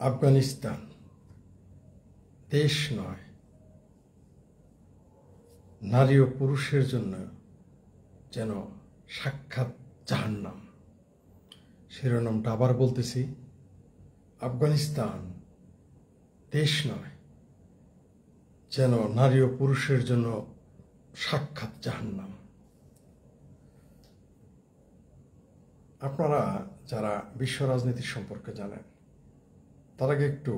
আফগানিস্তান দেশ নয়, নারী ও পুরুষের জন্য যেন সাক্ষাৎ জাহান্নাম। শিরোনামটা আবার বলতেছি, আফগানিস্তান দেশ নয়, যেন নারী ও পুরুষের জন্য সাক্ষাৎ জাহান্নাম। আপনারা যারা বিশ্ব রাজনীতি সম্পর্কে জানেন, তার আগে একটু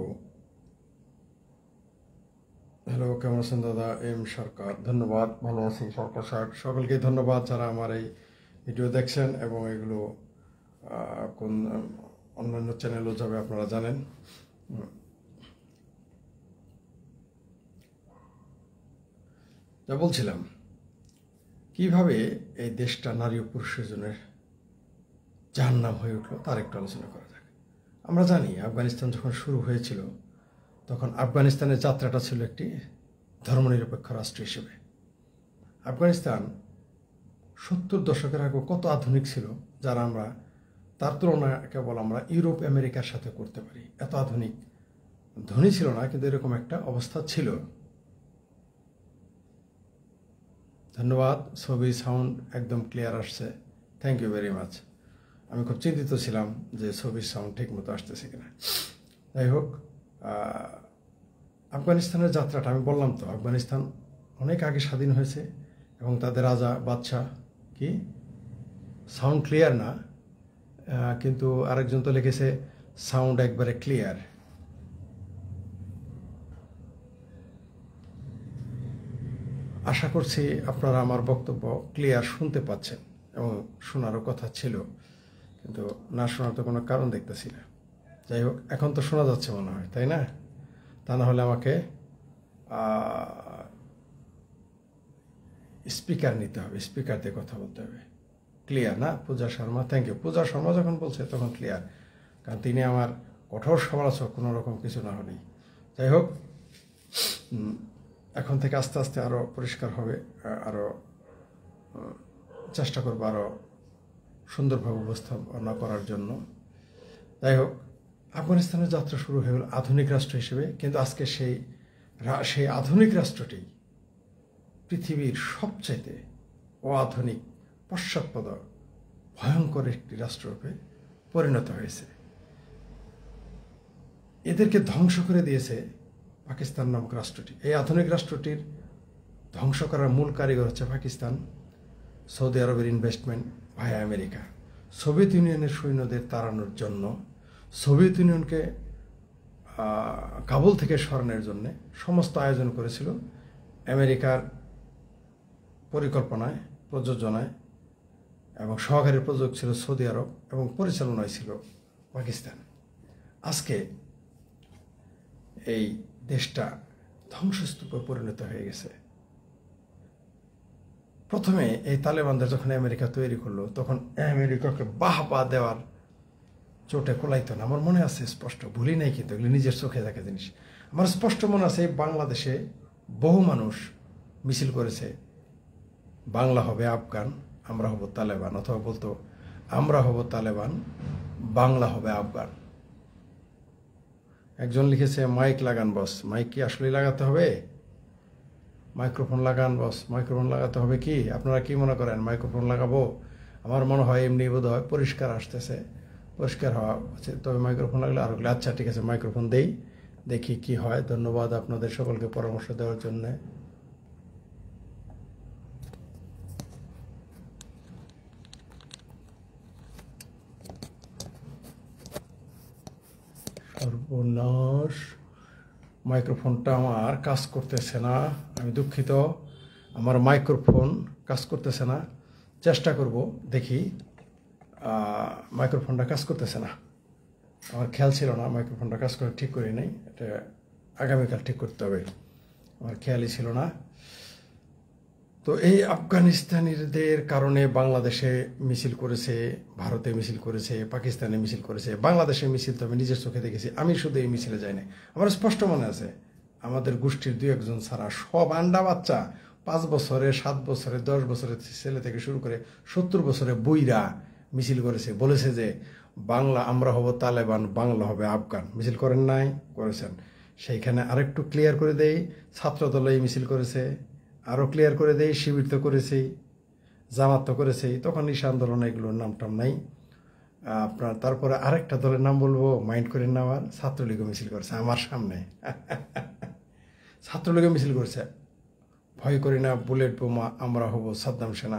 হ্যালো, কেমন আছেন দাদা? এম সরকার, ধন্যবাদ, ভালো আছি সরকার সাহেব। সকলকে ধন্যবাদ যারা আমার এই ভিডিও দেখছেন, এবং এগুলো কোন অন্যান্য চ্যানেলও যাবে আপনারা জানেন। যা বলছিলাম, কিভাবে এই দেশটা নারী ও পুরুষের জন্য জাহান্নাম হয়ে উঠলো তার একটু আলোচনা করা যাক। আমরা জানি আফগানিস্তান যখন শুরু হয়েছিল, তখন আফগানিস্তানের যাত্রাটা ছিল একটি ধর্মনিরপেক্ষ রাষ্ট্র হিসেবে। আফগানিস্তান 70 দশকের আগে কত আধুনিক ছিল, যারা আমরা তার তুলনা কেবল আমরা ইউরোপ আমেরিকার সাথে করতে পারি। এত আধুনিক, ধনী ছিল না, কিন্তু এরকম একটা অবস্থা ছিল। ধন্যবাদ, ছবি সাউন্ড একদম ক্লিয়ার আসছে, থ্যাংক ইউ ভেরি মাচ। আমি খুব চিন্তিত ছিলাম যে ছবির সাউন্ড ঠিক মতো আসতেছে কিনা। যাই হোক, আফগানিস্তানের যাত্রাটা আমি বললাম তো, আফগানিস্তান অনেক আগে স্বাধীন হয়েছে, এবং তাদের রাজা বাদশাহ কি সাউন্ড ক্লিয়ার না, কিন্তু আরেকজন তো লিখেছে সাউন্ড একবারে ক্লিয়ার। আশা করছি আপনারা আমার বক্তব্য ক্লিয়ার শুনতে পাচ্ছেন, এবং শোনারও কথা ছিল, কিন্তু না শোনার তো কোনো কারণ দেখতেছি না। যাই হোক, এখন তো শোনা যাচ্ছে মনে হয়, তাই না? তা না হলে আমাকে স্পিকার নিতে হবে, স্পিকার দিয়ে কথা বলতে হবে। ক্লিয়ার না? Puja Sharma, thank you. পূজা শর্মা যখন বলছে তখন ক্লিয়ার, কারণ তিনি আমার কঠোর সমালোচক, কোনো রকম কিছু না হলেই। যাই হোক, এখন থেকে আস্তে আস্তে আরও পরিষ্কার হবে, আরও চেষ্টা করবো আরও সুন্দরভাবে উপস্থাপনা করার জন্য। যাই হোক, আফগানিস্তানের যাত্রা শুরু হয়ে গেল আধুনিক রাষ্ট্র হিসেবে, কিন্তু আজকে সেই আধুনিক রাষ্ট্রটি পৃথিবীর সবচাইতে অআধুনিক, পশ্চাৎপদ, ভয়ঙ্কর একটি রাষ্ট্ররূপে পরিণত হয়েছে। এদেরকে ধ্বংস করে দিয়েছে পাকিস্তান নামক রাষ্ট্রটি। এই আধুনিক রাষ্ট্রটির ধ্বংস করার মূল কারিগর হচ্ছে পাকিস্তান, সৌদি আরবের ইনভেস্টমেন্ট ভায়া আমেরিকা। সোভিয়েত ইউনিয়নের সৈন্যদের তাড়ানোর জন্য, সোভিয়েত ইউনিয়নকে কাবুল থেকে সরানোর জন্য সমস্ত আয়োজন করেছিল আমেরিকার পরিকল্পনায়, প্রযোজনায়, এবং সহকারী প্রযোজক ছিল সৌদি আরব, এবং পরিচালনায় ছিল পাকিস্তান। আজকে এই দেশটা ধ্বংসস্তূপে পরিণত হয়ে গেছে। প্রথমে এই তালেবানদের যখন আমেরিকা তৈরি করলো, তখন আমেরিকাকে বাহবা দেওয়ার চোটে কোলাইতো না। আমার মনে আছে স্পষ্ট, ভুলি নাই, কিন্তু এগুলি নিজের চোখে দেখা জিনিস। আমার স্পষ্ট মনে আছে, বাংলাদেশে বহু মানুষ মিছিল করেছে, বাংলা হবে আফগান, আমরা হব তালেবান, অথবা বলতো আমরা হব তালেবান, বাংলা হবে আফগান। একজন লিখেছে মাইক লাগান বস। মাইক কি আসলে লাগাতে হবে? মাইক্রোফোন লাগান বস, মাইক্রোফোন লাগাতে হবে কি? আপনারা কি মনে করেন মাইক্রোফোন লাগাবো? আমার মনে হয় এমনি বোধ হয় পরিষ্কার আসতেছে, পরিষ্কার হওয়া উচিত, তবে মাইক্রোফোন লাগলে আরো। আচ্ছা ঠিক আছে, মাইক্রোফোন দেই, দেখি কি হয়। ধন্যবাদ আপনাদের সকলকে পরামর্শ দেওয়ার জন্য। সর্বনাশ, মাইক্রোফোনটা আমার কাজ করতেছে না, আমি দুঃখিত। আমার মাইক্রোফোন কাজ করতেছে না, চেষ্টা করব, দেখি। মাইক্রোফোনটা কাজ করতেছে না, আমার খেয়াল ছিল না মাইক্রোফোনটা কাজ করে, ঠিক করি নাই, এটা আগামীকাল ঠিক করতে হবে, আমার খেয়ালই ছিল না। তো এই আফগানিস্তানিদের কারণে বাংলাদেশে মিছিল করেছে, ভারতে মিছিল করেছে, পাকিস্তানে মিছিল করেছে। বাংলাদেশে মিছিল তো আমি নিজের চোখে দেখেছি, আমি শুধু এই মিছিলে যাই নাই। আমার স্পষ্ট মনে আছে, আমাদের গোষ্ঠীর 2-1 ছাড়া সব আন্ডা বাচ্চা, 5 বছরে, 7 বছরে, 10 বছরের ছেলে থেকে শুরু করে 70 বছরে বুইরা মিছিল করেছে, বলেছে যে বাংলা আমরা হব তালেবান, বাংলা হবে আফগান মিছিল করেন নাই? করেছেন। সেইখানে আরেকটু ক্লিয়ার করে দেই, ছাত্রদল এই মিছিল করেছে। আরও ক্লিয়ার করে দেই, শিবির তো করেছেই, জামাত তো করেছেই, তখন ঈশা আন্দোলন এগুলোর নাম টাম নাই আপনার। তারপরে আরেকটা দলের নাম বলবো, মাইন্ড করেন না, আমার ছাত্রলীগও মিছিল করেছে আমার সামনে। ছাত্রলীগও মিছিল করেছে, ভয় করি না, বুলেট বোমা, আমরা হব সাদ্দাম সেনা।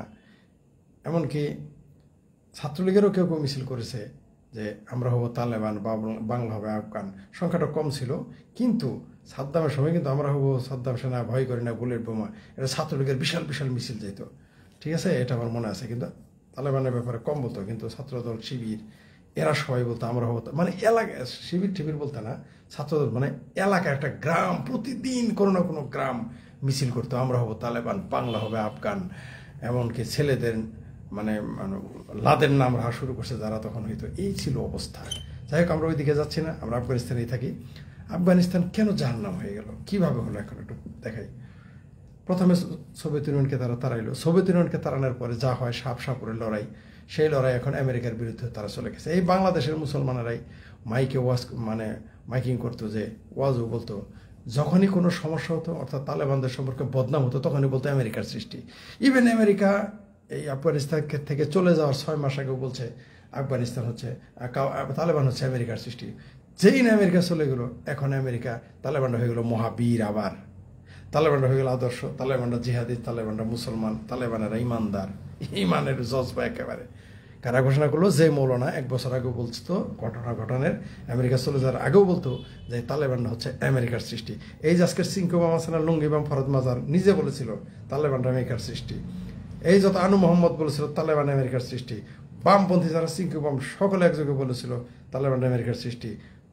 এমনকি ছাত্রলীগেরও কেউ কেউ মিছিল করেছে যে আমরা হব তালেবান, বাংলা হবে আফগান। সংখ্যাটা কম ছিল, কিন্তু সাদ্দামের সময় কিন্তু আমরা হব সাদ্দাম সেনা, ভয় করি না, বুলেট বোমা, এটা ছাত্রলীগের বিশাল বিশাল মিছিল যেত। ঠিক আছে, এটা আমার মনে আছে। কিন্তু তালেবানের ব্যাপারে কম বলতো, কিন্তু ছাত্রদল, শিবির, এরা সবাই বলতো আমরা হব, মানে এলাকা, শিবির টিবির বলতে না, ছাত্রদল মানে এলাকা, একটা গ্রাম, প্রতিদিন কোনো না কোনো গ্রাম মিছিল করতো, আমরা হব তালেবান, বাংলা হবে আফগান। এমনকি ছেলেদের মানে লাদের নাম রাখা শুরু করছে যারা তখন হইতো। এই ছিল অবস্থা। যাই হোক, আমরা ওই দিকে যাচ্ছি না, আমরা আফগানিস্তানেই থাকি। আফগানিস্তান কেন জাহান্নাম হয়ে গেল, কিভাবে হলো, এখন একটু দেখাই। প্রথমে সোভিয়েত ইউনিয়নকে তারা তাড়াইলো। সোভিয়েত ইউনিয়নকে তাড়ানোর পরে যা হয়, সাপ সাপুরের লড়াই, সেই লড়াই এখন আমেরিকার বিরুদ্ধে তারা চলে গেছে। এই বাংলাদেশের মুসলমানেরাই মাইকে মাইকিং করতো, যে ওয়াজও বলতো, যখনই কোনো সমস্যা হতো, অর্থাৎ তালেবানদের সম্পর্কে বদনাম হতো, তখনই বলতো আমেরিকার সৃষ্টি। ইভেন আমেরিকা এই আফগানিস্তান থেকে চলে যাওয়ার 6 মাস আগেও বলছে আফগানিস্তান হচ্ছে, তালেবান হচ্ছে আমেরিকার সৃষ্টি। যেই না আমেরিকা চলে গেলো, এখন আমেরিকা, তালেবানরা হয়ে গেলো মহাবীর। আবার তালেবানরা হয়ে গেল আদর্শ, তালেবানরা জিহাদি, তালেবানরা মুসলমান, তালেবানেরা ইমানদার, ইমানের জজবা একেবারে। কারা ঘোষণা করলো? যে মৌলানা 1 বছর আগেও বলতো, ঘটনার আমেরিকা চলে যাওয়ার আগেও বলতো যে তালেবানরা হচ্ছে আমেরিকার সৃষ্টি। এই যে আজকের সিংকু বাম আছে না, লুঙ্গি বাম ফরদ মাজার, নিজে বলেছিল তালেবানরা আমেরিকার সৃষ্টি। এই যত আনু মোহাম্মদ বলেছিল তালেবান আমেরিকার সৃষ্টি। বামপন্থী যারা সিংকু বাম, সকলে একযোগে বলেছিল তালেবান আমেরিকার সৃষ্টি।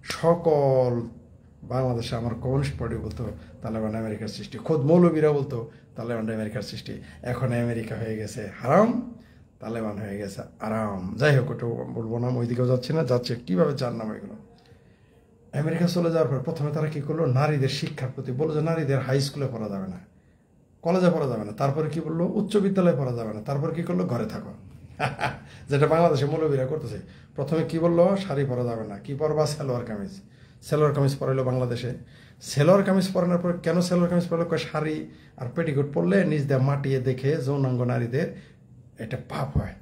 সকল বাংলাদেশে আমার কমিউনিস্ট পার্টি বলতো তালেবান আমেরিকার সৃষ্টি। খোদ মৌলবীরা বলতো তালেবান আমেরিকার সৃষ্টি। এখন আমেরিকা হয়ে গেছে হারাম, তালেবান হয়ে গেছে আরাম। যাই হোক, ওটা বলবো না, ওই দিকেও যাচ্ছি না, যাচ্ছে কীভাবে যার নাম এগুলো। আমেরিকা চলে যাওয়ার পর প্রথমে তারা কী করলো, নারীদের শিক্ষার প্রতি বললো যে নারীদের হাই স্কুলে পড়া যাবে না, কলেজে পড়া যাবে না। তারপরে কি বললো, উচ্চ বিদ্যালয়ে পড়া যাবে না। তারপর কি করলো, ঘরে থাকো, যেটা বাংলাদেশে মৌলবীরা করতেছে। প্রথমে কি বললো, শাড়ি পরা যাবে না, কি পরবা, সালোয়ার কামিজ। সালোয়ার কামিজ পরাইলো বাংলাদেশে। সালোয়ার কামিজ পরানোর পর, কেন সালোয়ার কামিজ পরালো, শাড়ি আর পেটিকোট পরলে নিজ দিয়ে মাটিয়ে দেখে যৌনাঙ্গ নারীদের এটা পাপ হয়।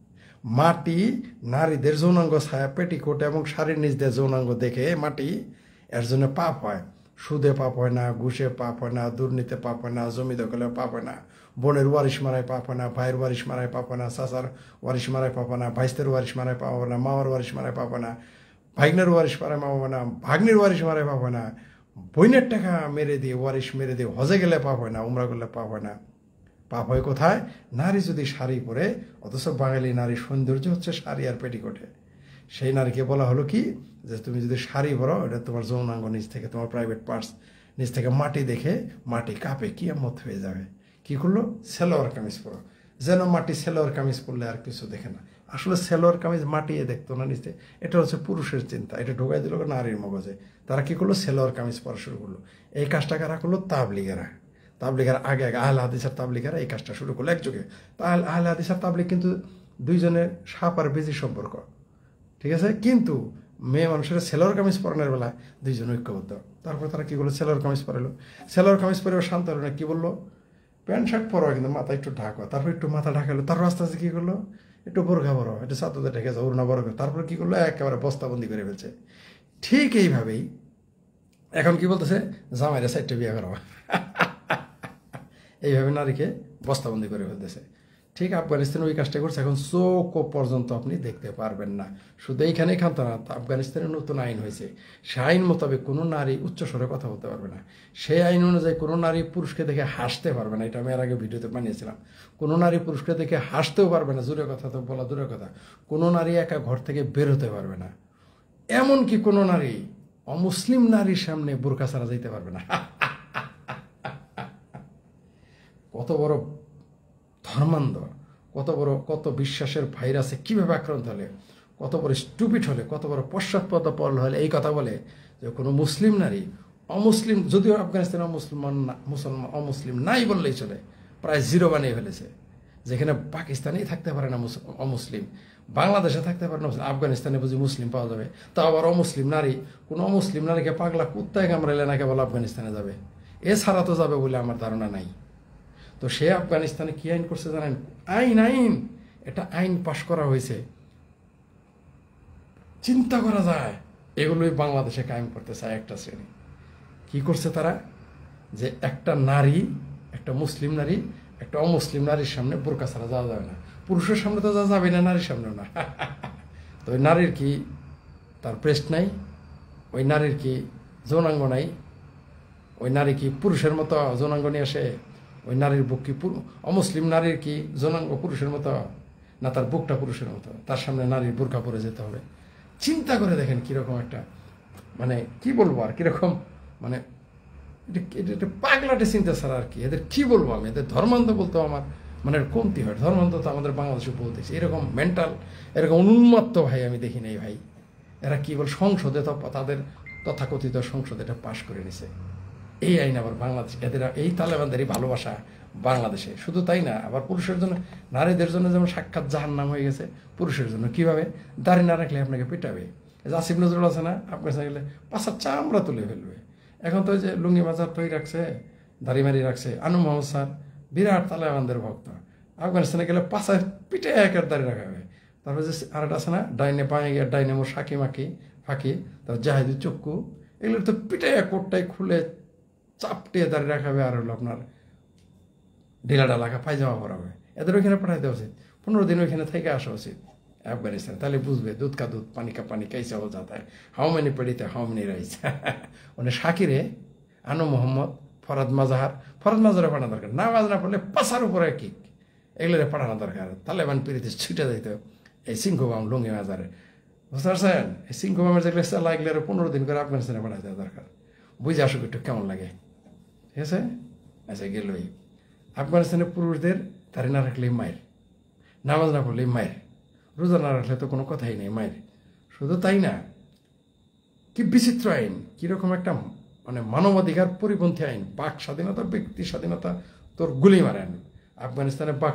মাটি নারীদের যৌনাঙ্গ ছায়া, পেটিকোট এবং শাড়ির নিজ দিয়ে যৌনাঙ্গ দেখে মাটি, এর জন্য পাপ হয়। সুদে পাপ হয় না, ঘুষে পাপ হয় না, দুর্নীতি পাপ হয় না, জমি দখলে পাপ হয় না, বোনের ওয়ারিশ মারায় পাপ হয় না, ভাইয়ের ওয়ারিশ মারায় পাপ হয় না, চাচার ওয়ারিশ মারায় পাপ হয় না, ভাইস্তের ওয়ারিশ মারায় পাপ হয় না, মামার ওয়ারিশ মারায় পাপ হয় না, ভাগ্নের ওয়ারিশ মারায় পাপ হয় না, ভাগ্নির ওয়ারিশ মারায় পাপ হয় না, বইনের টাকা মেরে দিয়ে, ওয়ারিশ মেরে দিয়ে হজে গেলে পাপ হয় না, উমরা করলে পাপ হয় না। পাপ হয় কোথায়? নারী যদি শাড়ি পরে, অথচ বাঙালি নারীর সৌন্দর্য হচ্ছে শাড়ি আর পেটিকোটে। সেই নারীকে বলা হলো কি, যে তুমি যদি শাড়ি পরো, এটা তোমার যৌনাঙ্গ নিচ থেকে, তোমার প্রাইভেট পার্টস নিচ থেকে মাটি দেখে মাটি কাঁপে, কিয়ামত হয়ে যাবে। কি করলো, সালোয়ার কামিজ পরো, যেন মাটি সালোয়ার কামিজ পরলে আর কিছু দেখে না। আসলে সালোয়ার কামিজ মাটিয়ে দেখতো না নিচে, এটা হচ্ছে পুরুষের চিন্তা, এটা ঢোকাই দিল নারীর মগজে। তারা কি করলো, সালোয়ার কামিজ পরা শুরু করলো। এই কাজটা কারা করলো? তাবলিগেরা। তাবলিগের আগে আহলে হাদিস আর তাবলিগেরা এই কাজটা শুরু করলো একযোগে। আহলে হাদিস আর তাবলিগ কিন্তু দুইজনের সাপ আর বেজি সম্পর্ক, ঠিক আছে। কিন্তু মেয়ে মানুষের সেলোয়ার কামিজ পরানোর বেলা দুইজন ঐক্যবদ্ধ। তারপর তারা কি করলো, সেলোয়ার কামিজ পরালো। সেলোয়ার কামিজ পরে শান্ত হলো না, কি বললো, প্যান্ট শার্ট পরো, কিন্তু মাথা একটু ঢাকো। তারপর একটু মাথা ঢাকালো, তারপর আস্তে আস্তে কি করলো, একটু বোরখা বড়, একটু ছাত্রতে ঢেকে যাও, ওড়না বড় করে। তারপর কি করলো, একেবারে বস্তাবন্দি করে ফেলছে। ঠিক এইভাবেই এখন কি বলতেছে, জামাইরা 4টে বিয়ে করা, এইভাবে নারীকে বস্তাবন্দি করে ফেলতেছে। ঠিক আফগানিস্তানে ওই কাজটা করছে। এখন চোখ পর্যন্ত আপনি দেখতে পারবেন না। শুধু এইখানেই খান্ত না, আফগানিস্তানে নতুন আইন হয়েছে, সে আইন মোতাবেক কোনো নারী উচ্চস্বরে কথা বলতে পারবে না। সেই আইন অনুযায়ী কোনো নারী পুরুষকে দেখে হাসতে পারবে না। এটা আমি এর আগে ভিডিওতে বানিয়েছিলাম। কোনো নারী পুরুষকে দেখে হাসতেও পারবে না, জোরে কথা তো বলা দূরের কথা। কোনো নারী একা ঘর থেকে বের হতে পারবে না। এমনকি কোনো নারী অমুসলিম নারীর সামনে বোরকা ছাড়া যেতে পারবে না। কত বড় ধর্মান্ধ, কত বিশ্বাসের ভাইরাসে কিভাবে আক্রান্ত হলে, কত বড় স্টুপিড হলে, কত বড় পশ্চাৎপদ হলে এই কথা বলে যে কোনো মুসলিম নারী অমুসলিম, যদিও আফগানিস্তানে অমুসলিম নাই বললেই চলে, প্রায় 0 বানিয়ে ফেলেছে। যেখানে পাকিস্তানেই থাকতে পারে না অমুসলিম, বাংলাদেশে থাকতে পারে না, আফগানিস্তানে বুঝি মুসলিম পাওয়া যাবে, তা আবার অমুসলিম নারী, কোনো অমুসলিম নারীকে পাগলা কুত্তায় কামড়াইলে না কেবল আফগানিস্তানে যাবে, এছাড়া তো যাবে বলে আমার ধারণা নাই। তো সে আফগানিস্তানে কি আইন করছে জানেন? আইন এটা আইন পাশ করা হয়েছে, চিন্তা করা যায়। এগুলোই বাংলাদেশে কায়েম করতে চায় একটা শ্রেণী। কি করছে তারা? যে একটা নারী, একটা মুসলিম নারী একটা অমুসলিম নারীর সামনে বোরকা ছাড়া যাওয়া যাবে না। পুরুষের সামনে তো যাওয়া যাবে না, নারীর সামনেও না। তো ওই নারীর কি তার ব্রেস্ট নাই? ওই নারীর কি যৌনাঙ্গ নাই? ওই নারী কি পুরুষের মতো যৌনাঙ্গ নিয়ে আসে? ওই নারীর বুক কি অমুসলিম নারীর কি যৌনাঙ্গ পুরুষের মতো, না তার বুকটা পুরুষের মতো? তার সামনে নারীর বোরকা পরে যেতে হবে। চিন্তা করে দেখেন কিরকম একটা, মানে কি বলবো আর, কিরকম মানে এটা পাগলাটে চিন্তা ছাড়া আর কি। এদের কি বলবো আমি, এদের ধর্মান্ধ বলতে আমার মানে কমতি হয়। ধর্মান্ধ তো আমাদের বাংলাদেশে বলতেছি, এরকম মেন্টাল, এরকম উন্মাত্ত ভাই আমি দেখি নাই ভাই। এরা কি বল, সংসদে তো তাদের তথাকথিত সংসদে এটা পাশ করে নিছে এই আইন। আবার বাংলাদেশ, এদের এই তালেবানদেরই ভালোবাসা বাংলাদেশে। শুধু তাই না, আবার পুরুষের জন্য, নারীদের জন্য যেমন সাক্ষাৎ জাহান্নাম হয়ে গেছে, পুরুষের জন্য কিভাবে দাড়ি না রাখলে আপনাকে পেটাবে। আসিফ নজরুল আছে না, আপনার সঙ্গে গেলে পাশার চামড়া তুলে ফেলবে। এখন তো ওই যে লুঙ্গি মাজার তৈরি রাখছে, দাড়ি মারি রাখছে, আনু মোহাম্মদ স্যার বিরাট তালেবানদের ভক্ত। আফগানিস্তানে গেলে পাশায় পিঠে একের দাড়ি রাখা হবে। তারপর যে আরেকটা আছে না, ডাইনে পায়ে গিয়ে ডাইনে মোর সাকি মাকি ফাঁকি, তারপর জাহিদুর চক্ষু, এগুলো তো পিঠে কোটটাই খুলে চাপটিয়ে দাঁড়িয়ে রাখাবে, আর হলো আপনার ঢিলাটা লাখা পায়জামা পরাবে। এদের ওইখানে পাঠাইতে উচিত, 15 দিন ওইখানে থেকে আসা উচিত আফগানিস্তান। তাহলে বুঝবে দুধ কা দুধ পানি কা পানি कैसा हो जाता है, হাউ মেনি পেডিতে হাউ মেনি রাইস। মানে শাকিরে, আনু মোহাম্মদ, ফরাদ মাজারে পাঠানো দরকার, নামাজ না পড়লে পাশার উপরে কিক, এগুলোরে পাঠানো দরকার। তালেবান পিড়িতে ছুটে যাইত এই সিংহবাম লুঙ্গি মাজারে, বুঝতে পারছেন? এই সিংহবামের যেগুলো চালা এগুলো 15 দিন করে আফগানিস্তানে পাঠাতে দরকার। বুঝে আসুক একটু কেমন লাগে, ঠিক আছে? আচ্ছা গেলই। আফগানিস্তানের পুরুষদের দাড়ি না রাখলেই মায়ের, নামাজ না পড়লেই মায়ের, রোজা না রাখলে তো কোনো কথাই নেই মায়ের। শুধু তাই না, কি বিচিত্র আইন, কিরকম একটা মানে মানবাধিকার পরিপন্থী আইন। বাক স্বাধীনতা, ব্যক্তি স্বাধীনতা তোর গুলি মারেন। আফগানিস্তানে বাক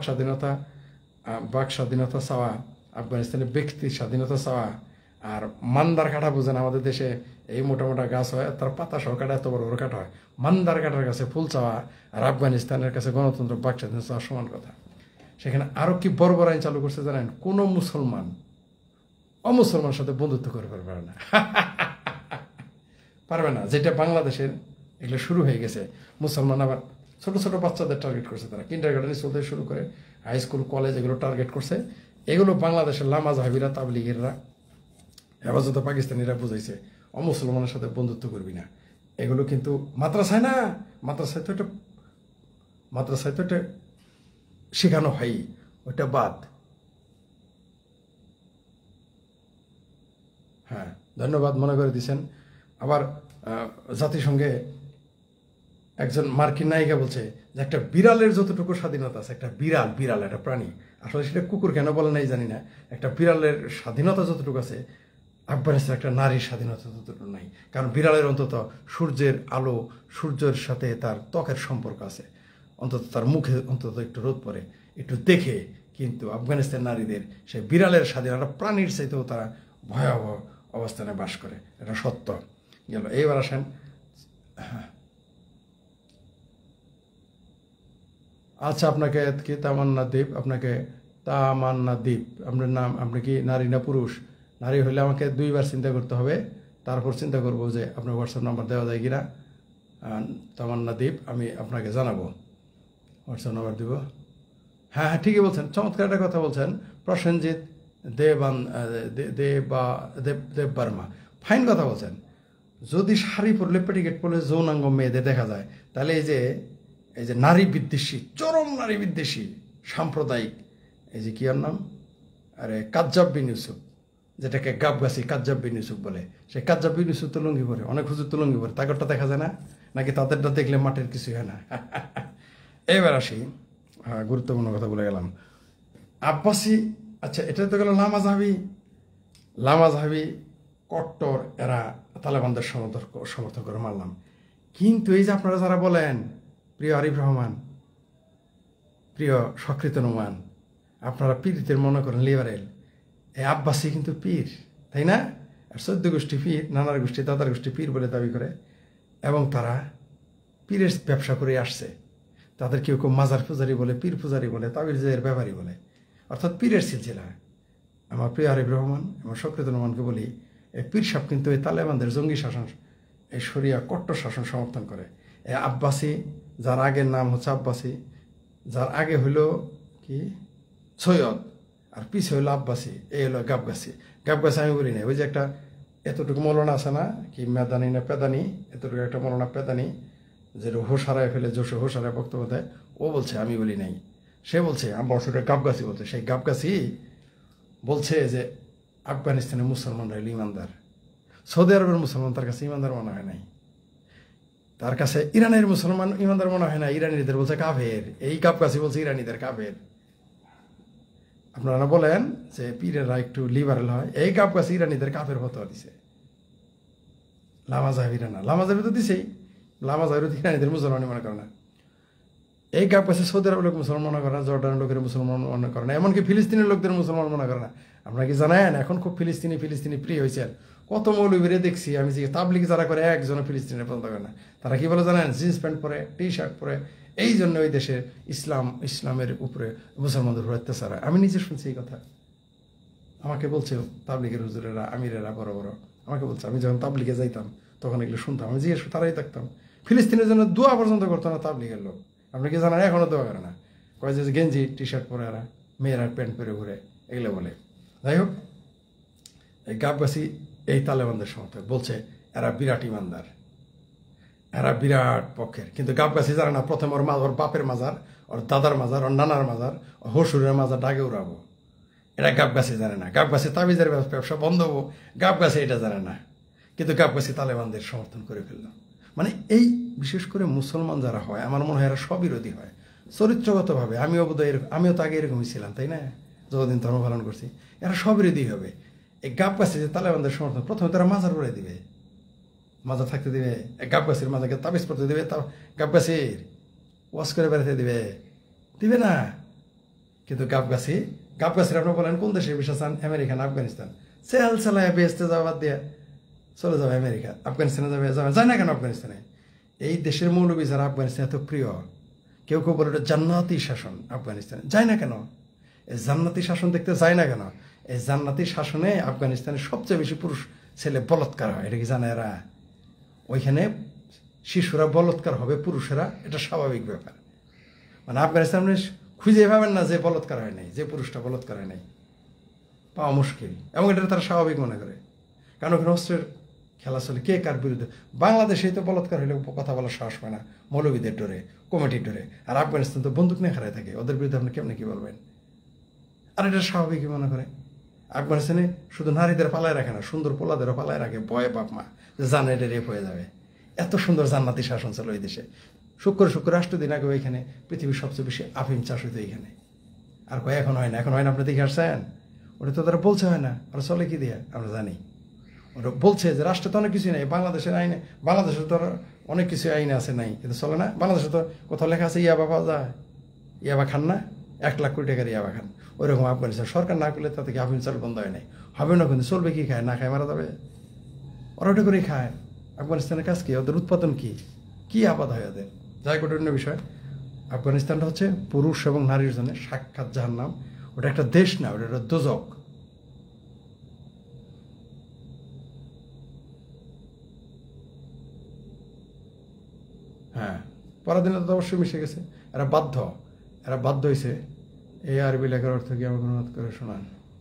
স্বাধীনতা চাওয়া, আফগানিস্তানে ব্যক্তি স্বাধীনতা চাওয়া, আর মান্দার কাটা বুঝেন, আমাদের দেশে এই মোটা মোটা গাছ হয়, তার পাতা সহ কাটা এত বড় বড় কাটা হয়, মান্দার কাটার কাছে ফুল চাওয়া আর আফগানিস্তানের কাছে গণতন্ত্র, বাক স্বাধীনতা চাওয়া সমান কথা। সেখানে আরো কি বড় বড় আইন চালু করছে জানেন? কোনো মুসলমান অমুসলমানের সাথে বন্ধুত্ব করে পারবে না। পারবে না, যেটা বাংলাদেশের এগুলো শুরু হয়ে গেছে। মুসলমান আবার ছোট ছোট বাচ্চাদের টার্গেট করছে, তারা কিন্ডারগার্টেন স্কুল থেকে শুরু করে হাই স্কুল কলেজ এগুলো টার্গেট করছে। এগুলো বাংলাদেশের লামাজ হাবিরা, তাবলিগেররা, হেফাজতে পাকিস্তানিরা বুঝাইছে অমুসলমানের সাথে বন্ধুত্ব করবি না। এগুলো কিন্তু মাদ্রাসায় না, মাদ্রাসায় তো এটা শেখানো হয়, ওইটা বাদ। হ্যাঁ, ধন্যবাদ, মনে করে দিয়েছেন। আবার জাতিসংঘে একজন মার্কিন নায়িকা বলছে যে একটা বিড়ালের যতটুকু স্বাধীনতা আছে, একটা বিড়াল একটা প্রাণী, আসলে সেটা কুকুর কেন বলে নাই জানি না, একটা বিড়ালের স্বাধীনতা যতটুকু আছে, আফগানিস্তান একটা নারীর স্বাধীনতা ততটুকু নাই। কারণ বিড়ালের অন্তত সূর্যের আলো, সূর্যের সাথে তার ত্বকের সম্পর্ক আছে, অন্তত তার মুখে অন্তত একটু রোদ পড়ে, একটু দেখে। কিন্তু আফগানিস্তান নারীদের সেই বিড়ালের স্বাধীনতা, প্রাণীর চাইতেও তারা ভয়াবহ অবস্থানে বাস করে, এটা সত্য। গেল, এইবার আসেন। আচ্ছা, আপনাকে কি তামান্না দ্বীপ, আপনার নাম, আপনি কি নারী না পুরুষ? নারী হলে আমাকে 2 বার চিন্তা করতে হবে, তারপর চিন্তা করব যে আপনার হোয়াটসঅ্যাপ নাম্বার দেওয়া যায় কিনা। তামান্না দ্বীপ, আমি আপনাকে জানাবো, হোয়াটসঅ্যাপ নাম্বার দিব। হ্যাঁ, ঠিকই বলছেন, চমৎকার একটা কথা বলছেন। প্রসেনজিৎ দেব বর্মা, ফাইন কথা বলছেন। যদি শাড়ি পরলে, পেটিকেট পরলে যৌনাঙ্গ মেয়েদের দেখা যায়, তাহলে এই যে নারী বিদ্বেষী, চরম নারী বিদ্বেষী সাম্প্রদায়িক, এই যে কি আর নাম, আরে কাজ্জাব বিন ইউসুফ, যেটাকে গাবগাছি কাজ্জাব বিন ইউসুফ বলে, সেই কাজ্জাব বিন ইউসুফ তো লুঙ্গি পরে, অনেক হুজুর তো লুঙ্গি পরে, তাদেরটা দেখা যায় না নাকি? তাদেরটা দেখলে মাটির কিছু হয় না। এবার আসি, হ্যাঁ, গুরুত্বপূর্ণ কথা বলে গেলাম। আব্বাসি, আচ্ছা, এটা তো গেল লামাজহাবি কট্টর, এরা তালেবানদের সমর্থন করে মানলাম। কিন্তু এই যে আপনারা যারা বলেন, প্রিয় আরিফ রহমান, প্রিয় সকৃত নোমান, আপনারা পীড়িতের মনে করেন লিবারেল, এই আব্বাসী কিন্তু পীর, তাই না? আর 14 গোষ্ঠী পীর, নানার গোষ্ঠী দাদার গোষ্ঠী পীর বলে দাবি করে, এবং তারা পীরের ব্যবসা করে আসছে। তাদের কেউ কেউ মাজার পূজারি বলে, পীর পূজারি বলে, তাবিজের ব্যাপারী বলে, অর্থাৎ পীরের সিলসিলা। আমার প্রিয় আরিফ রহমান এবং শকরুদ্দিন রহমানকে বলি, এই পীর সাহেব কিন্তু এই তালেবানদের জঙ্গি শাসন, এই শরিয়া কট্টর শাসন সমর্থন করে। এই আব্বাসী, যার আগের নাম হচ্ছে আব্বাসী, যার আগে হইল কি সৈয়দ, আর পিছে হইলো আব্বাসী, এই হলো গাবগাছি। গাবগাছি আমি বলি না, ওই যে একটা এতটুকু মৌলানা আছে না, কি মেদানি না পেদানি, এতটুকু একটা মৌলানা পেদানি, যে হোশ হারায় ফেলে জোশে হোশ হারায় বক্তব্য দেয়, ও বলছে, আমি বলি নাই। সে বলছে বর্ষটা গাবগাছি বলছে, সেই গাবগাছি বলছে যে আফগানিস্তানের মুসলমানরা হইল ইমানদার, সৌদি আরবের মুসলমান তার কাছে ইমানদার মনে হয় নাই, তার কাছে ইরানের মুসলমান ইমানদার মনে হয় না, ইরানিদের বলছে কাফের। এই গাবগাছি বলছে ইরানিদের কাফের। আপনারা বলেন যে পীরেরা একটু লিবারেল হয়, এই গাবগাছি ইরানিদের কাফের ফতোয়া দিছে। লামা জাহাবিরা না, লামা জাহাবি তো দিছেই, লামা জাহাবির ইরানিদের মুসলমানই মনে করে না। এই গাবগাছি সৌদি আরবের লোক মুসলমান মনে করে না, জর্ডানের লোকের মুসলমান মনে করে না, এমনকি ফিলিস্তিনের লোকদের মুসলমান মনে করে না। আপনারা কি জানেন এখন খুব ফিলিস্তিনি প্রিয় হয়েছে? কত মৌলবীরে দেখছি আমি, যে তাবলিগ যারা করে একজনও ফিলিস্তিনের পছন্দ করে না। তারা কি বলে জানেন? জিন্স প্যান্ট পরে, টি শার্ট পরে। এই জন্য ওই দেশে ইসলামের উপরে মুসলমানদের উপর অত্যাচার হয়। আমি নিজে শুনছি এই কথা, আমাকে বলছে তাবলিগের হুজুরেরা, আমিরেরা বড় বড় আমাকে বলছে। আমি যখন তাবলিগে যাইতাম তখন এগুলো শুনতাম, আমি জিজ্ঞেস তারাই থাকতাম। ফিলিস্তিনের জন্য দোয়া পর্যন্ত করতো না তাবলিগের লোক। আপনি কি জানেন? এখনো দোয়া করে না, কয় যে গেঞ্জি টি শার্ট পরে এরা, মেয়েরা প্যান্ট পরে ঘুরে, এগুলো বলে। যাই হোক, এই গাবগাছি এই তালেবানদের সমর্থক, বলছে এরা বিরাট ইমানদার, এরা বিরাট পক্ষের। কিন্তু গাবগাছি জানে না, প্রথম ওর বাপের মাজার, ওর দাদার মাজার, ওর নানার মাজার, ওর হসুরের মাজার ডাকে উড়াবো, এটা গাবগাছি জানে না। গাবগাছি তাবিজের ব্যবসা বন্ধ হবো, গাবগাছি এটা জানে না। কিন্তু গাবগাছি তালেবানদের সমর্থন করে ফেলল। মানে এই বিশেষ করে মুসলমান যারা হয়, আমার মনে হয় এরা স্ববিরোধী হয় চরিত্রগতভাবে। আমিও তো আগে এরকমই ছিলাম, তাই না? যতদিন ধর্ম পালন করছি, এরা স্ববিরোধী হবে। এই গাবগাছি যে তালেবানদের সমর্থন, প্রথমে তারা মাজার উড়াই দিবে, মাজার থাকতে দিবে, গাবগাছির মাজাকে তাবিজ পড়তে দিবে, গাবগাছির ওয়াশ করে বেড়াতে দিবে না। কিন্তু গাবগাছির আপনি বলেন কোন দেশে ভিসা চান? আমেরিকা না আফগানিস্তান? চালায় বেসতে যাওয়া বাদ দিয়ে চলে যাবে আমেরিকা, আফগানিস্তানে যায় না কেন? আফগানিস্তানে এই দেশের মৌলবী যারা আফগানিস্তান এত প্রিয়, কেউ কেউ বলে জান্নাতি শাসন, আফগানিস্তানে যায় না কেন? এই জান্নাতি শাসন দেখতে যায় না কেন? এই জান্নাতি শাসনে আফগানিস্তানে সবচেয়ে বেশি পুরুষ ছেলে বলৎকার হয়, এটা কি জানে এরা? ওইখানে শিশুরা বলৎকার হবে, পুরুষেরা, এটা স্বাভাবিক ব্যাপার। মানে আফগানিস্তানে খুঁজে পাবেন না যে বলৎকার হয় নাই, যে পুরুষটা বলৎকার হয় নাই, পাওয়া মুশকিল। এবং এটা তারা স্বাভাবিক মনে করে, কারণ ওখানে অস্ত্রের খেলা চলে, কে কার বিরুদ্ধে। বাংলাদেশে তো বলৎকার হইলে কথা বলার সাহস পায় না, মৌলবীদের ডরে, কমিটির ডরে। আর আফগানিস্তান তো বন্দুক নিয়ে খারাই থাকে, ওদের বিরুদ্ধে আপনি কেমনি কি বলবেন? আর এটা স্বাভাবিকই মনে করে। আফগানিস্তানে শুধু নারীদের পালায় রাখে না, সুন্দর পোলাদেরও পালায় রাখে, ভয়ে বাপ মা যে জানে এটা রেপ হয়ে যাবে। এত সুন্দর জান্নাতি শাসন চলে ওই দেশে। শুক্র 8 দিন আগে ওইখানে পৃথিবীর সবচেয়ে বেশি আফিম চাষ হইতো এইখানে। আর কয় এখন হয় না, এখন হয় না, আপনি দেখে আসছেন? ওটা তো তারা বলছে হয় না, ওরা চলে কি দিয়ে আমরা জানি। ওরা বলছে যে রাষ্ট্রে তো অনেক কিছুই নাই, বাংলাদেশের আইনে, বাংলাদেশে তো অনেক কিছু আইনে আছে নাই, কিন্তু চলে না। বাংলাদেশে তো কোথাও লেখা আছে ইয়াবা পাওয়া যায়, ইয়াবা খান না, 1 লাখ কোটি টাকার ইয়াবা খান। ওইরকম আফগানিস্তান সরকার না করলে তা থেকে আফিম চাল বন্ধ হয় নাই, হবে না। কিন্তু চলবে কি? খায় না, খায় মারা যাবে। ওরা ওটা করেই খায়। আফগানিস্তানের কাজ কি? ওদের উৎপাদন কি আবাদ হয় ওদের? যাই কোটি অন্য বিষয়। আফগানিস্তানটা হচ্ছে পুরুষ এবং নারীর জন্য সাক্ষাৎ জাহান্নাম। ওটা একটা দেশ না, ওটা একটা দোজক। হ্যাঁ, পরাধীনতা তো অবশ্যই মিশে গেছে। এরা বাধ্য হয়েছে। এই আরবি লেখার অর্থ কি আমাকে অনুবাদ করে শোনান।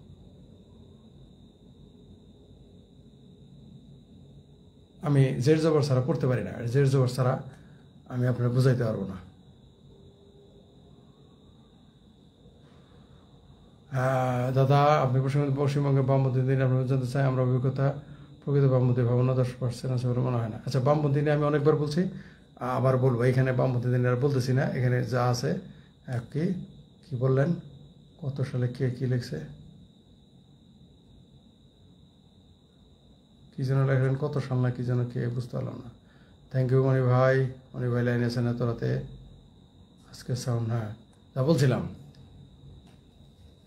আমি জের জবর ছাড়া পড়তে পারি না, জের জবর ছাড়া আমি আপনার বুঝাইতে পারবো না। দাদা, আপনি পশ্চিমবঙ্গের বামপন্থী দিনে আপনার জানতে চাই, আমরা অভিজ্ঞতা প্রকৃত বামপন্থী ভাবনা 10% আছে বলে মনে হয় না। আচ্ছা, বামপন্থী নিয়ে আমি অনেকবার বলছি, আবার বলবো। এখানে বামপন্থী দিনে আর বলতেছি না, এখানে যা আছে। কি বললেন? কত সালে কে কি লিখছে, কি যেন লেখলেন, কত সাল না কি যেন, কে বুঝতে পারলাম না। থ্যাংক ইউ মণি ভাই লাইন আছেন এত রাতে আজকে সাউন্ড। হ্যাঁ, যা বলছিলাম,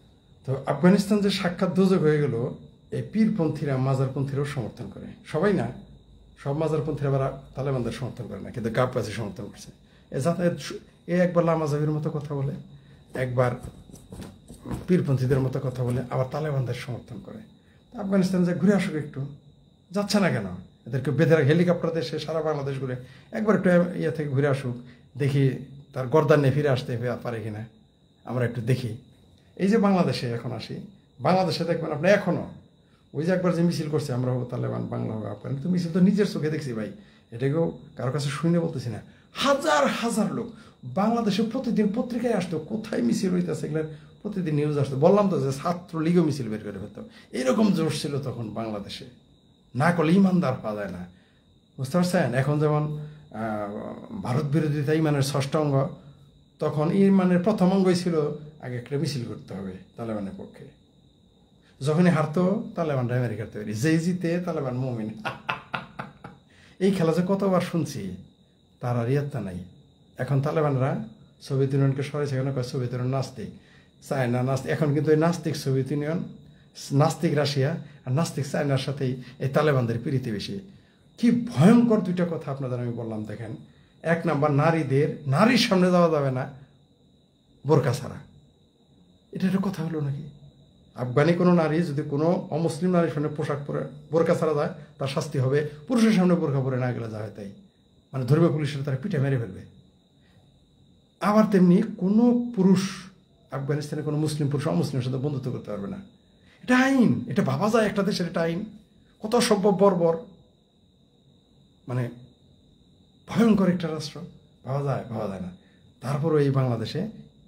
তো আফগানিস্তান যে সাক্ষাৎ দোজক হয়ে গেল, এই পীরপন্থীরা মাজারপন্থীরাও সমর্থন করে, সবাই না, সব মাজারপন্থীরা আবার তালেবানদের সমর্থন করে না, কিন্তু গাবগাছি সমর্থন করছে। একবার লামাজাবির মতো কথা বলে, একবার পীরপন্থীদের মতো কথা বলে, আবার তালেবানদের সমর্থন করে। আফগানিস্তান যে ঘুরে আসুক একটু, যাচ্ছে না কেন? এদেরকে বেঁধে রাখে হেলিকপ্টার দেশে সারা বাংলাদেশ ঘুরে, একবার একটু ইয়ে থেকে ঘুরে আসুক, দেখি তার গর্দান নিয়ে ফিরে আসতে পারে কিনা, আমরা একটু দেখি। এই যে বাংলাদেশে এখন আসি, বাংলাদেশে দেখবেন আপনি এখনও ওই যে একবার যে মিছিল করছে, আমরা হবো তালেবান, বাংলা হবে আফগান, তো মিছিল তো নিজের চোখে দেখছি ভাই, এটাকেও কারোর কাছে শুনে বলতেছি না। হাজার হাজার লোক বাংলাদেশে প্রতিদিন পত্রিকায় আসতো, কোথায় মিছিল হইতেছে এগুলো প্রতিদিন নিউজ আসতো। বললাম তো যে ছাত্রলীগও মিছিল বের করে ফেলতো, এরকম জোশ ছিল তখন বাংলাদেশে, না করলে ইমানদার পাওয়া যায় না, বুঝতে পারছেন? এখন যেমন ভারত বিরোধিতা ইমানের ষষ্ঠ অঙ্গ, তখন ইমানের প্রথম অঙ্গই ছিল আগে একটা মিছিল করতে হবে তালেবানের পক্ষে। যখনই হারতো তালেবানরা আমেরিকার তৈরি, যেই জিতে তালেবান মুমিন। এই খেলা যে কতবার শুনছি, তার আর ইয়ত্তা নাই। এখন তালেবানরা সোভিয়েত ইউনিয়নকে সরাইছে, এখন কয় সোভিয়েত ইউনিয়ন নাস্তিক, চায়না নাস্তিক। এখন কিন্তু এই নাস্তিক সোভিয়েত ইউনিয়ন, নাস্তিক রাশিয়া আর নাস্তিক চায়নার সাথেই এই তালেবানদের প্রীতি বেশি। কি ভয়ঙ্কর দুইটা কথা আপনাদের আমি বললাম। দেখেন, এক নাম্বার, নারীর সামনে যাওয়া যাবে না বোরকা ছাড়া। এটা একটা কথা হলো নাকি? আফগানি কোনো নারী যদি কোনো অমুসলিম নারীর সামনে পোশাক পরে বোরকা ছাড়া যায়, তার শাস্তি হবে পুরুষের সামনে বোরকা পরে না গেলে যা হয় তাই, মানে ধর্মীয় পুলিশের তারা পিঠে মেরে ফেলবে। আবার তেমনি কোনো পুরুষ আফগানিস্তানে কোনো মুসলিম পুরুষ অমুসলিমের সাথে বন্ধুত্ব করতে পারবে না। এটা আইন, এটা ভাবা যায় একটা দেশের, এটা আইন। কত সভ্য বর্বর, মানে ভয়ঙ্কর একটা রাষ্ট্র, ভাবা যায় না। তারপরও এই বাংলাদেশে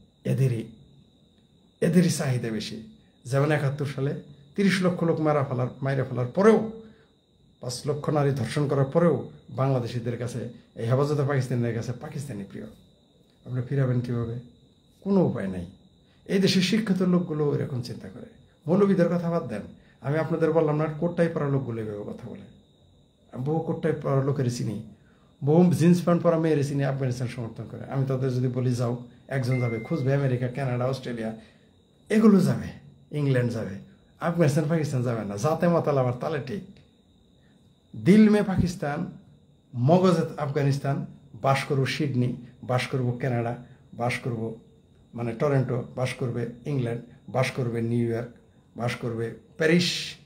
এদেরই চাহিদা বেশি। যেমন 71 সালে 30 লক্ষ লোক মাইরা ফেলার পরেও, 5 লক্ষ নারী ধর্ষণ করার পরেও বাংলাদেশিদের কাছে, এই হেফাজতে পাকিস্তানের কাছে পাকিস্তানি প্রিয়। আপনি ফিরাবেন কীভাবে? কোনো উপায় নাই। এই দেশের শিক্ষিত লোকগুলো এরকম চিন্তা করে। মৌলবীদের কথা বাদ দেন, আমি আপনাদের বললাম না, কোটটাই পরা লোকগুলো এভাবে কথা বলে। বহু কোটটাই পরা লোকের চিনি, বহু জিন্স প্যান্ট পরা মেয়ের চিনি আফগানিস্তান সমর্থন করে। আমি তাদের যদি বলি যাও, একজন যাবে, খুঁজবে আমেরিকা, কানাডা, অস্ট্রেলিয়া, এগুলো যাবে, ইংল্যান্ড যাবে, আফগানিস্তান পাকিস্তান যাবে না। যাতে মাতাল আমার তালে ঠিক। দিল মে পাকিস্তান, মগজে আফগানিস্তান, বাস করবো সিডনি, বাস করবো কানাডা, বাস করবো মানে টরেন্টো, বাস করবে ইংল্যান্ড, বাস করবে নিউ ইয়র্ক, বাস করবে প্যারিস।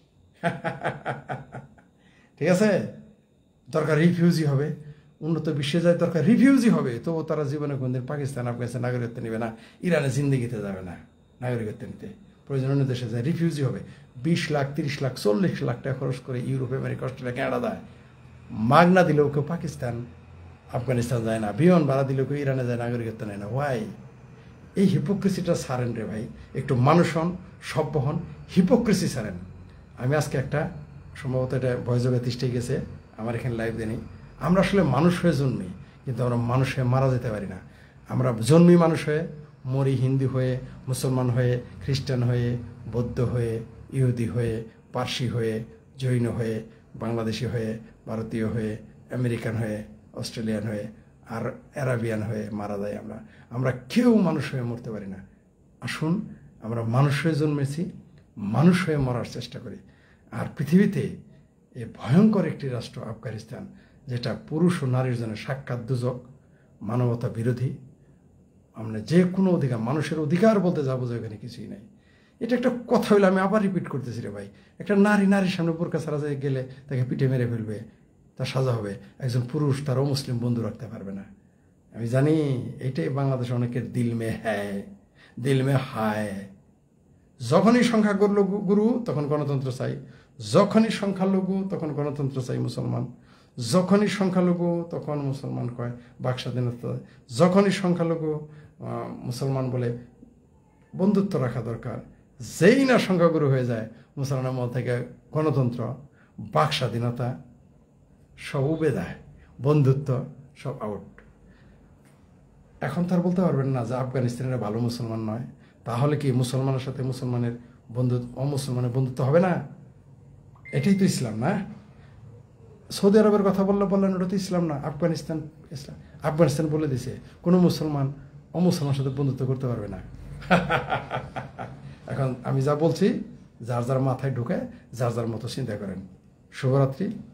ঠিক আছে? দরকার রিফিউজি হবে, উন্নত বিশ্বে যায়, দরকার রিফিউজি হবে, তবু তারা জীবনে কোনদিন পাকিস্তান আফগানিস্তান নাগরিকত্ব নেবে না, ইরানে জিন্দিগিতে যাবে না নাগরিকত্ব নিতে। প্রয়োজন অন্য দেশে যায়, রিফিউজি হবে। 20 লাখ 30 লাখ 40 লাখ টাকা খরচ করে ইউরোপ, আমেরিকা, অস্ট্রেলিয়া, কানাডা যায়। মাগনা দিলেও কেউ পাকিস্তান আফগানিস্তান যায় না, বিমান ভাড়া দিলেও কেউ ইরানে যায়, নাগরিকত্ব নেয় না। ওয়াই? এই হিপোক্রেসিটা ছাড়েন রে ভাই, একটু মানুষ হন, সভ্য হন, হিপোক্রেসি ছাড়েন। আমি আজকে একটা, সম্ভবত এটা ভয়যোগে তিষ্ঠে গেছে, আমার এখানে লাইভ দেনি, আমরা আসলে মানুষ হয়ে জন্মি, কিন্তু আমরা মানুষ হয়ে মারা যেতে পারি না। আমরা জন্মি মানুষ হয়ে, মরি হিন্দু হয়ে, মুসলমান হয়ে, খ্রিস্টান হয়ে, বৌদ্ধ হয়ে, ইহুদি হয়ে, পার্সি হয়ে, জৈন হয়ে, বাংলাদেশি হয়ে, ভারতীয় হয়ে, আমেরিকান হয়ে, অস্ট্রেলিয়ান হয়ে, আর অ্যারাবিয়ান হয়ে মারা যায়। আমরা কেউ মানুষ হয়ে মরতে পারি না। আসুন, আমরা মানুষ হয়ে জন্মেছি, মানুষ হয়ে মরার চেষ্টা করি। আর পৃথিবীতে এই ভয়ঙ্কর একটি রাষ্ট্র আফগানিস্তান, যেটা পুরুষ ও নারীর জন্য সাক্ষাৎ দুজক, মানবতা বিরোধী, আমরা যে কোনো অধিকার, মানুষের অধিকার বলতে যাবো যে এখানে কিছুই নাই। এটা একটা কথা হইলে আমি আবার রিপিট করতেছি রে ভাই, একটা নারীর সামনে বোরকা ছাড়া যায় গেলে তাকে পিঠে মেরে ফেলবে, তার সাজা হবে। একজন পুরুষ তার অমুসলিম বন্ধু রাখতে পারবে না। আমি জানি এইটাই বাংলাদেশে অনেকের দিল মে হায়। যখনই সংখ্যা গুরু তখন গণতন্ত্র চাই, যখনই সংখ্যালঘু তখন গণতন্ত্র চাই মুসলমান, যখনই সংখ্যালঘু তখন মুসলমান কয় বাক স্বাধীনতা, যখনই সংখ্যালঘু মুসলমান বলে বন্ধুত্ব রাখা দরকার। যেই না সংখ্যাগুরু হয়ে যায়, মুসলমানের মধ্যে থেকে গণতন্ত্র, বাক স্বাধীনতা সব উবে যায়, বন্ধুত্ব সব আউট। এখন তার বলতে পারবেন না যে আফগানিস্তানের ভালো মুসলমান নয়, তাহলে কি মুসলমানের সাথে মুসলমানের অমুসলমানের বন্ধুত্ব হবে না? এটাই তো ইসলাম না? সৌদি আরবের কথা বললেন, ওটা তো ইসলাম না? আফগানিস্তান বলে দিছে কোনো মুসলমান অমুসলমানের সাথে বন্ধুত্ব করতে পারবে না। এখন আমি যা বলছি যার যার মাথায় ঢুকে যার যার মতো চিন্তা করেন। শুভরাত্রি।